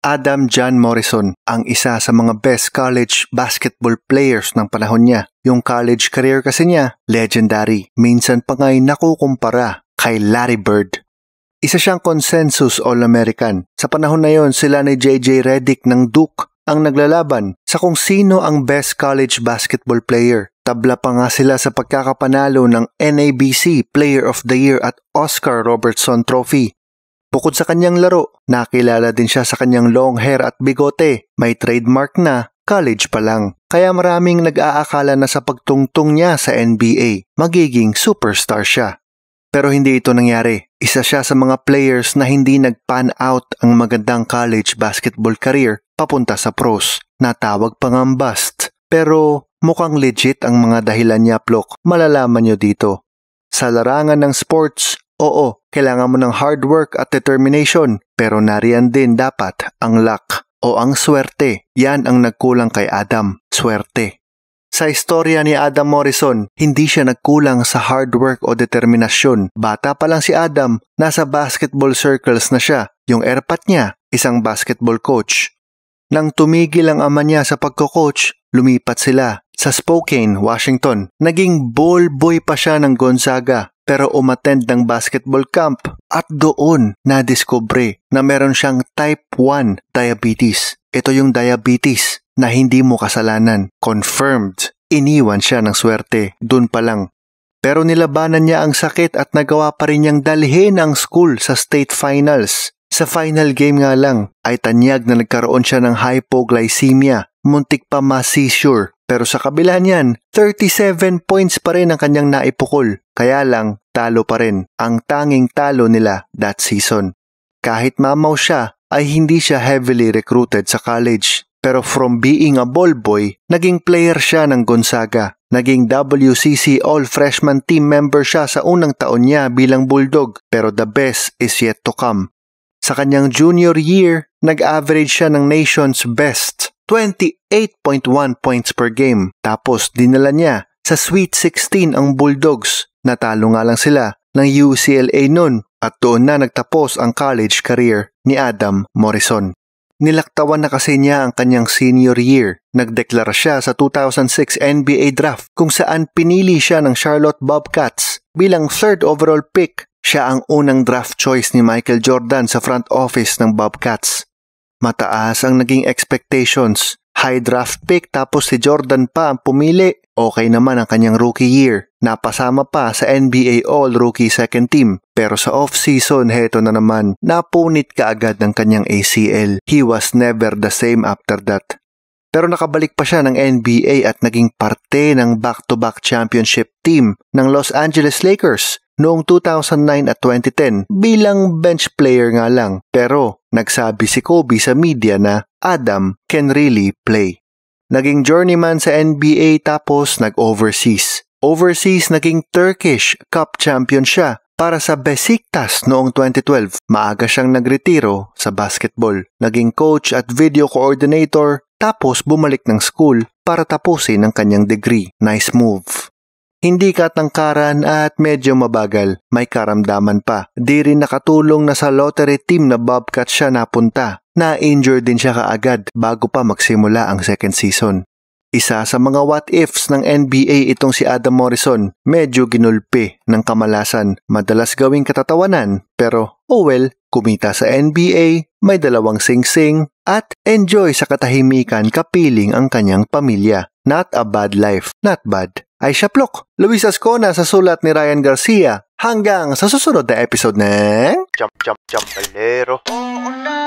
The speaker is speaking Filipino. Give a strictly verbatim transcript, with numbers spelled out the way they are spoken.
Adam John Morrison ang isa sa mga best college basketball players ng panahon niya. Yung college career kasi niya, legendary. Minsan pa nga'y nakukumpara kay Larry Bird. Isa siyang consensus All-American. Sa panahon na yon, sila ni J J Redick ng Duke ang naglalaban sa kung sino ang best college basketball player. Tabla pa nga sila sa pagkakapanalo ng N A B C Player of the Year at Oscar Robertson Trophy. Bukod sa kanyang laro, nakilala din siya sa kanyang long hair at bigote. May trademark na, college pa lang. Kaya maraming nag-aakala na sa pagtungtong niya sa N B A, magiging superstar siya. Pero hindi ito nangyari. Isa siya sa mga players na hindi nag-pan out ang magandang college basketball career papunta sa pros. Natawag pa ngang bust. Pero mukhang legit ang mga dahilan niya, Plok. Malalaman niyo dito. Sa larangan ng sports, oo, kailangan mo ng hard work at determination, pero nariyan din dapat ang luck o ang swerte. Yan ang nagkulang kay Adam, swerte. Sa istorya ni Adam Morrison, hindi siya nagkulang sa hard work o determinasyon. Bata pa lang si Adam, nasa basketball circles na siya. Yung erpat niya, isang basketball coach. Nang tumigil ang ama niya sa pagko-coach, lumipat sila sa Spokane, Washington. Naging ball boy pa siya ng Gonzaga. Pero umattend ng basketball camp at doon nadiskubre na meron siyang type one diabetes. Ito yung diabetes na hindi mo kasalanan. Confirmed. Iniwan siya ng swerte. Doon pa lang. Pero nilabanan niya ang sakit at nagawa pa rin niyang dalhin ang school sa state finals. Sa final game nga lang ay tanyag na nagkaroon siya ng hypoglycemia. Muntik pa ma-seizure. Pero sa kabila niyan, thirty-seven points pa rin ang kanyang naipukol. Kaya lang, talo pa rin. Ang tanging talo nila that season. Kahit mamaw siya, ay hindi siya heavily recruited sa college. Pero from being a ball boy, naging player siya ng Gonzaga. Naging W C C All-Freshman Team member siya sa unang taon niya bilang Bulldog. Pero the best is yet to come. Sa kanyang junior year, nag-average siya ng nation's best. twenty-eight point one points per game. Tapos dinala niya sa Sweet sixteen ang Bulldogs. Natalo nga lang sila ng U C L A noon at doon na nagtapos ang college career ni Adam Morrison. Nilaktawan na kasi niya ang kanyang senior year. Nagdeklara siya sa two thousand six N B A draft kung saan pinili siya ng Charlotte Bobcats bilang third overall pick. Siya ang unang draft choice ni Michael Jordan sa front office ng Bobcats. Mataas ang naging expectations. High draft pick tapos si Jordan pa ang pumili. Okay naman ang kanyang rookie year. Napasama pa sa N B A All-Rookie Second Team. Pero sa off-season, heto na naman, napunit kaagad ng kanyang A C L. He was never the same after that. Pero nakabalik pa siya ng N B A at naging parte ng back-to-back championship team ng Los Angeles Lakers noong two thousand nine at twenty ten bilang bench player nga lang. Pero nagsabi si Kobe sa media na Adam can really play. Naging journeyman sa N B A tapos nag-overseas. Overseas naging Turkish Cup champion siya para sa Besiktas noong twenty twelve. Maaga siyang nagretiro sa basketball. Naging coach at video coordinator tapos bumalik ng school para tapusin ang kanyang degree. Nice move. Hindi katangkaran at medyo mabagal, may karamdaman pa. Di rin nakatulong na sa lottery team na Bobcats siya napunta. Na-injure din siya kaagad bago pa magsimula ang second season. Isa sa mga what-ifs ng N B A itong si Adam Morrison. Medyo ginulpi ng kamalasan. Madalas gawing katatawanan, pero oh well, kumita sa N B A, may dalawang sing-sing, at enjoy sa katahimikan kapiling ang kanyang pamilya. Not a bad life, not bad. Ay siya Plok, Luis Ascona sa sulat ni Ryan Garcia. Hanggang sa susunod na episode ng Jump Jump Jump Bailero.